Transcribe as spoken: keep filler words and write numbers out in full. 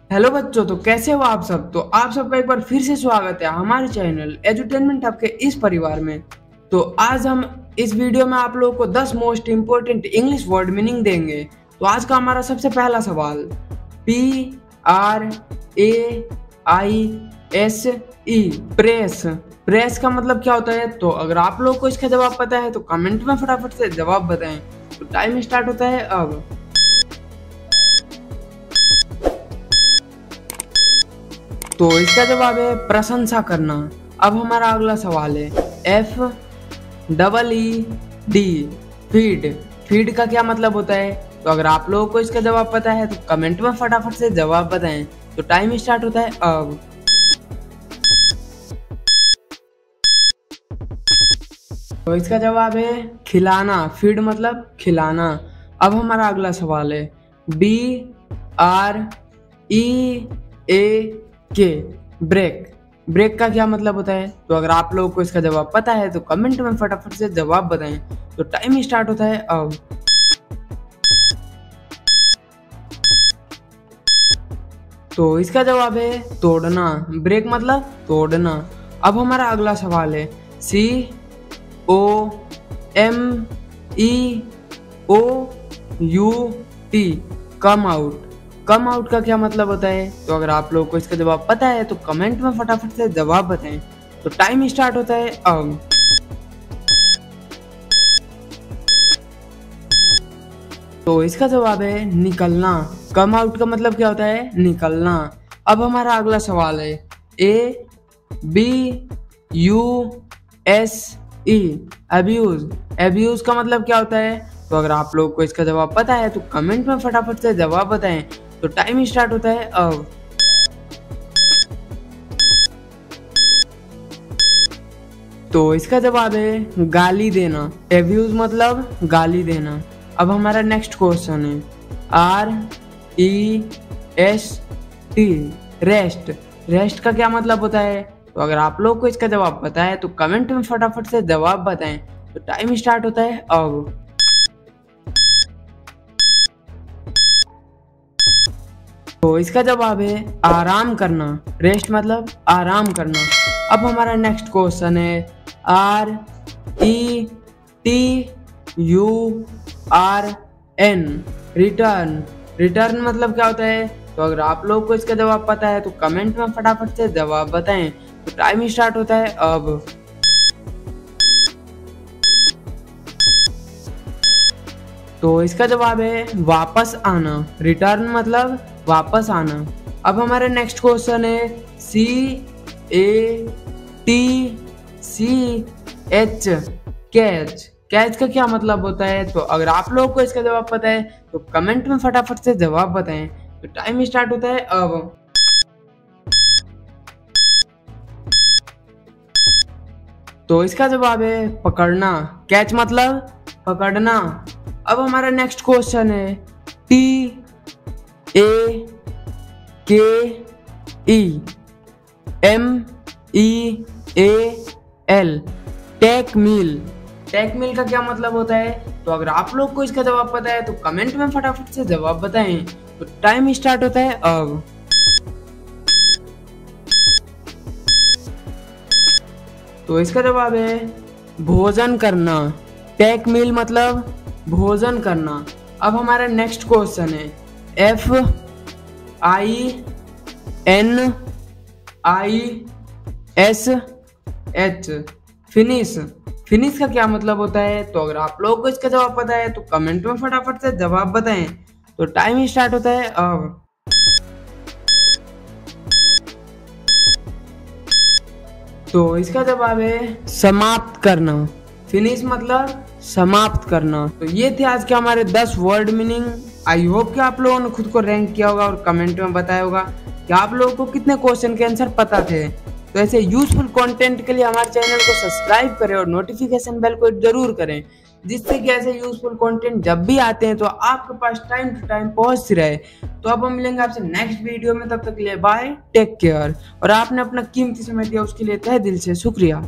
Hello बच्चों, तो कैसे हो आप सब। तो आप सबका एक बार फिर से स्वागत है हमारे चैनल एजुटेनमेंट हब के इस परिवार में। तो आज हम इस वीडियो में आप लोगों को दस most important English word meaning देंगे। तो आज का हमारा सबसे पहला सवाल, P R A I S E, press. Press का मतलब क्या होता है? तो अगर आप लोगों को इसका जवाब पता है तो कमेंट में फटाफट से जवाब बताएं। तो टाइम स्टार्ट होता है अब। तो इसका जवाब है प्रशंसा करना। अब हमारा अगला सवाल है, F double E D, feed. Feed का क्या मतलब होता है? तो अगर आप लोगों को इसका जवाब पता है तो कमेंट में फटाफट से जवाब बताएं। तो टाइम स्टार्ट होता है अब। तो इसका जवाब है खिलाना। फीड मतलब खिलाना। अब हमारा अगला सवाल है, बी आर ई ए के, ब्रेक। ब्रेक का क्या मतलब होता है? तो अगर आप लोगों को इसका जवाब पता है तो कमेंट में फटाफट से जवाब बताएं। तो टाइम स्टार्ट होता है अब। तो इसका जवाब है तोड़ना। ब्रेक मतलब तोड़ना। अब हमारा अगला सवाल है, C O M E O U T, come out. Come out का क्या मतलब होता है? तो अगर आप लोगों को इसका जवाब पता है तो कमेंट में फटाफट से जवाब बताएं। तो टाइम स्टार्ट होता है अब। तो इसका जवाब है निकलना। कम आउट का मतलब क्या होता है? निकलना। अब हमारा अगला सवाल है, A B U S E, abuse. Abuse का मतलब क्या होता है? तो अगर आप लोगों को इसका जवाब पता है तो कमेंट में फटाफट से जवाब बताएं। तो टाइम स्टार्ट होता है अब। तो इसका जवाब है गाली देना। एब्यूज मतलब गाली देना। अब हमारा नेक्स्ट क्वेश्चन है, R E S T, rest. Rest का क्या मतलब होता है? तो अगर आप लोग को इसका जवाब पता है तो कमेंट में फटाफट से जवाब बताएं। तो टाइम स्टार्ट होता है अब। तो इसका जवाब है आराम करना। रेस्ट मतलब आराम करना। अब हमारा नेक्स्ट क्वेश्चन है, R E T U R N, return. Return मतलब क्या होता है? तो अगर आप लोग को इसका जवाब पता है तो कमेंट में फटाफट से जवाब बताएं। तो टाइम स्टार्ट होता है अब। तो इसका जवाब है वापस आना। रिटर्न मतलब वापस आना। अब हमारा नेक्स्ट क्वेश्चन है, C A T C H, catch. Catch का क्या मतलब होता है? तो अगर आप लोगों को इसका जवाब पता है तो कमेंट में फटाफट से जवाब बताएं। तो टाइम स्टार्ट होता है अब। तो इसका जवाब है पकड़ना। कैच मतलब पकड़ना। अब हमारा नेक्स्ट क्वेश्चन है, T A K E M E A L, take meal. Take meal का क्या मतलब होता है? तो अगर आप लोग को इसका जवाब पता है तो कमेंट में फटाफट से जवाब बताएं। तो टाइम स्टार्ट होता है अब। तो इसका जवाब है भोजन करना। टेक मील मतलब भोजन करना। अब हमारा नेक्स्ट क्वेश्चन है, F I N I S H, finish. Finish का क्या मतलब होता है? तो अगर आप लोगों को इसका जवाब पता है तो कमेंट में फटाफट से जवाब बताएं। तो टाइम स्टार्ट होता है अब। तो इसका जवाब है समाप्त करना। फिनिश मतलब समाप्त करना। तो ये थे आज के हमारे दस वर्ड मीनिंग। आई होप कि आप लोगों ने खुद को रैंक किया होगा और कमेंट में बताया होगा कि आप लोगों को कितने क्वेश्चन के आंसर पता थे। तो ऐसे यूजफुल कंटेंट के लिए हमारे चैनल को सब्सक्राइब करें और नोटिफिकेशन बेल को जरूर करें, जिससे कि ऐसे यूजफुल कंटेंट जब भी आते हैं तो आपके पास टाइम टू टाइम पहुंच रहे। तो अब हम मिलेंगे आपसे नेक्स्ट वीडियो में। तब तक के लिए बाय, टेक केयर। और आपने अपना कीमती समय दिया उसके लिए तहे दिल से शुक्रिया।